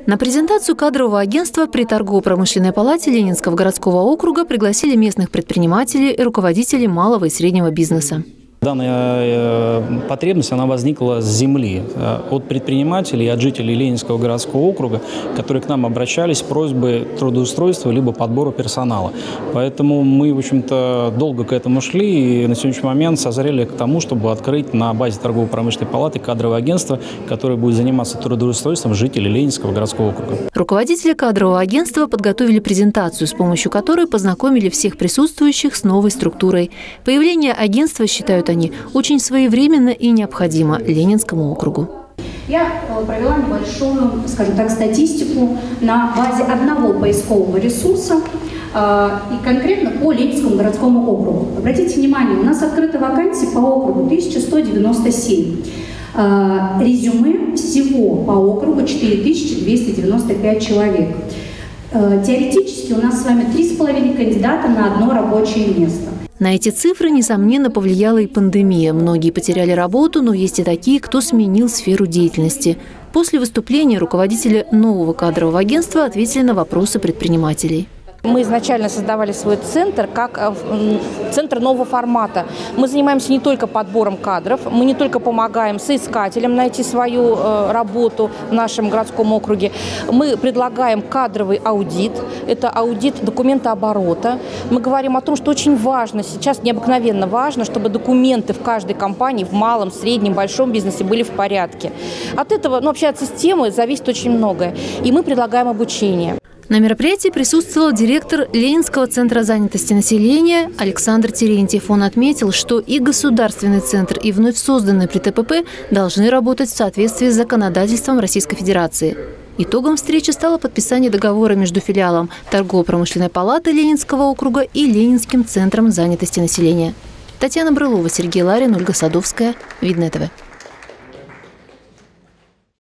На презентацию кадрового агентства при торгово-промышленной палате Ленинского городского округа пригласили местных предпринимателей и руководителей малого и среднего бизнеса. Данная потребность она возникла с земли, от предпринимателей и от жителей Ленинского городского округа, которые к нам обращались с просьбой трудоустройства либо подбора персонала. Поэтому мы, в общем-то, долго к этому шли и на сегодняшний момент созрели к тому, чтобы открыть на базе торгово-промышленной палаты кадровое агентство, которое будет заниматься трудоустройством жителей Ленинского городского округа. Руководители кадрового агентства подготовили презентацию, с помощью которой познакомили всех присутствующих с новой структурой. Появление агентства считают они очень своевременно и необходимо Ленинскому округу. Я провела небольшую, скажем так, статистику на базе одного поискового ресурса и конкретно по Ленинскому городскому округу. Обратите внимание, у нас открыты вакансии по округу 1197. Резюме всего по округу 4295 человек. Теоретически у нас с вами 3,5 кандидата на одно рабочее место. На эти цифры, несомненно, повлияла и пандемия. Многие потеряли работу, но есть и такие, кто сменил сферу деятельности. После выступления руководители нового кадрового агентства ответили на вопросы предпринимателей. Мы изначально создавали свой центр как центр нового формата. Мы занимаемся не только подбором кадров, мы не только помогаем соискателям найти свою работу в нашем городском округе. Мы предлагаем кадровый аудит. Это аудит документооборота. Мы говорим о том, что очень важно, сейчас необыкновенно важно, чтобы документы в каждой компании, в малом, среднем, большом бизнесе были в порядке. От этого, вообще от системы зависит очень многое. И мы предлагаем обучение. На мероприятии присутствовал директор Ленинского центра занятости населения Александр Терентьев. Он отметил, что и государственный центр, и вновь созданный при ТПП должны работать в соответствии с законодательством Российской Федерации. Итогом встречи стало подписание договора между филиалом торгово-промышленной палаты Ленинского округа и Ленинским центром занятости населения. Татьяна Брылова, Сергей Ларин, Ольга Садовская. Видное ТВ.